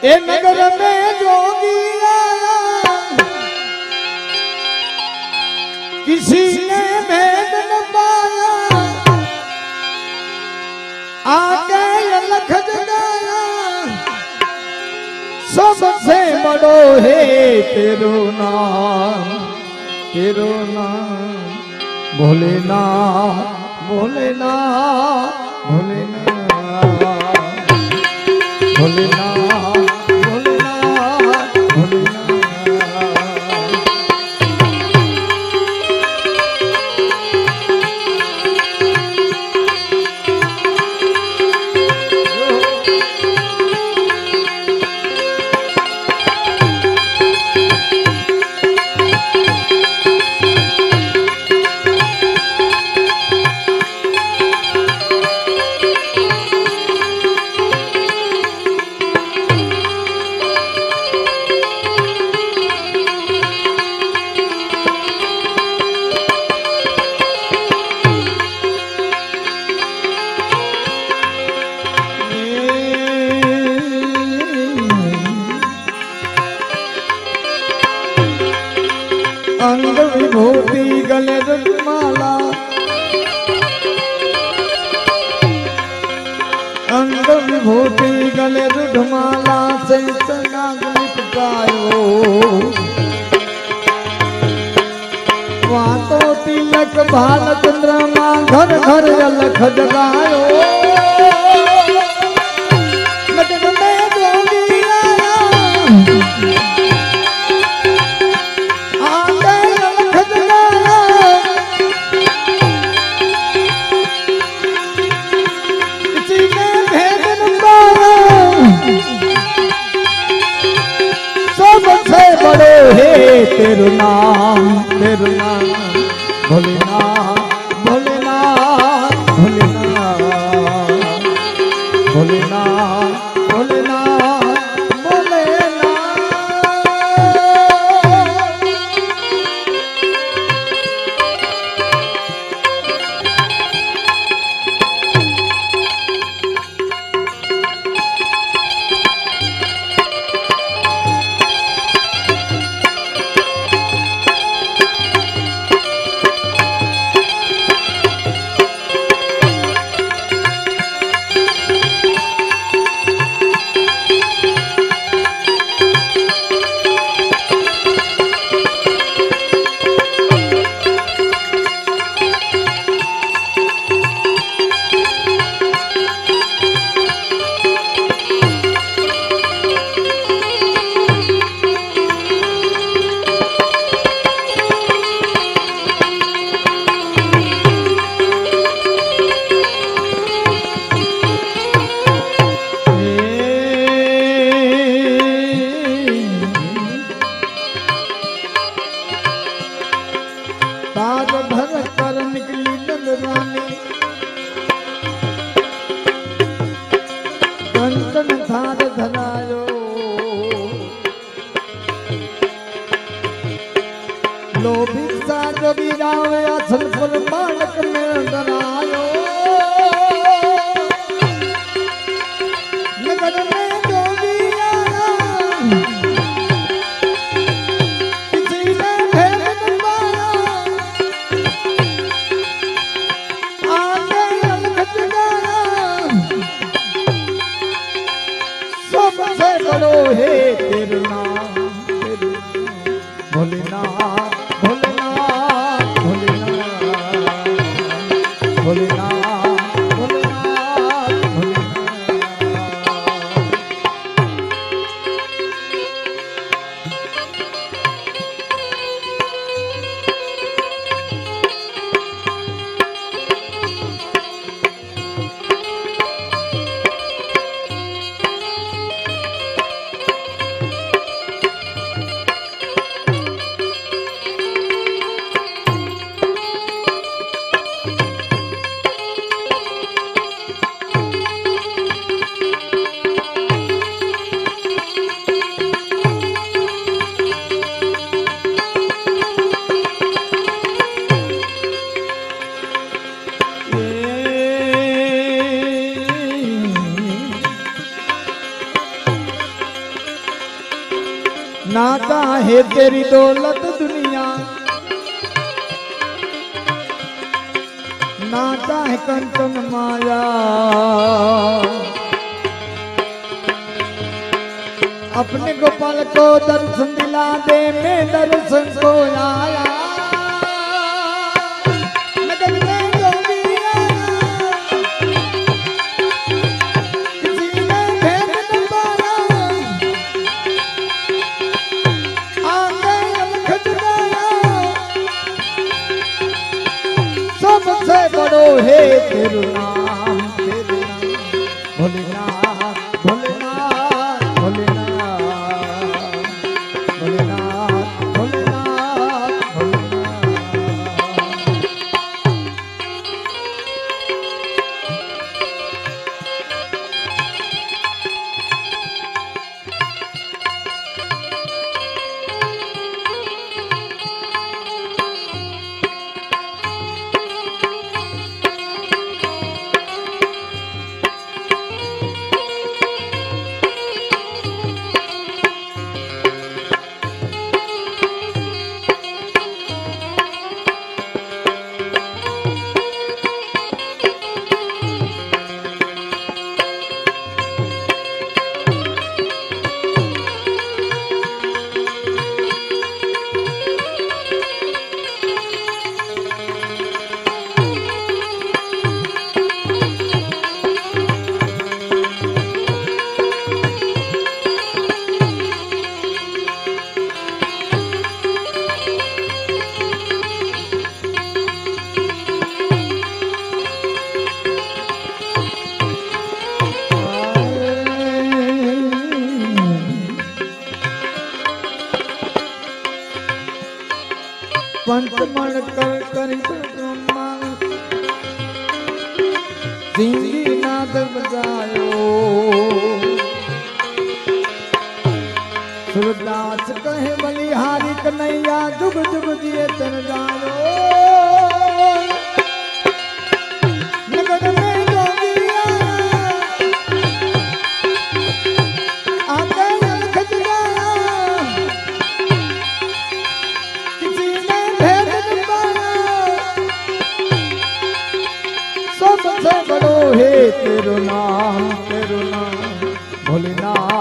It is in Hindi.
ए नगर में जोगी आया, किसी ने भेद न पाया, आगे अलख जगाया, सबसे बड़ो है तेरो नाम, तेरो नाम भोलेनाथ, भोलेनाथ, भोलेनाथ, भोलेनाथ, भोलेनाथ, भोलेनाथ। अंग विभूति गले रुमाला, अंग विभूति गले रुमाला से नाग लिपटायो, वहाँ तो तिलक भाल चंद्रमा घर घर अलख जगायो। नगर में जोगी आया, सबसे बड़े है तेरो नाम, तेरो नाम भोलेनाथ, भोलेनाथ, भोलेनाथ, भोलेनाथ, भोलेनाथ, भोलेनाथ। ताज भर कर निकली नंदरानी, कंचन थार धरायो, लोभी साज बिरावे असल पर बालक में डरायो। नगर में जोगी आया, किसी ने भेद न पाया, आगे अलख जगाया, सबसे बड़ो है तेरो नाम, तेरो नाम भोलेनाथ, भोलेनाथ, भोलेनाथ, भोलेनाथ, भोलेनाथ, भोलेनाथ। ना चाहे तेरी दौलत दुनिया, ना चाहे कंचन माया, अपने गोपाल को दर्शन दिला दे, मैं दर्शन को आया। सबसे बड़ो है तेरू नाम, तेरू नाम भोलेनाथ, भोलेनाथ, भोलेनाथ, भोलेनाथ, भोलेनाथ, भोलेनाथ। पंचमण कर करी जिंदगी नाद बजायो, सूरदास कहे बलिहारी कन्हैया जुग जुग जिए तन जायो। नगन में जोगिया आके लखत गया, किसी ने भेद न पाया। सबसे बड़ो है तेरो नाम, तेरो नाम भोलेनाथ।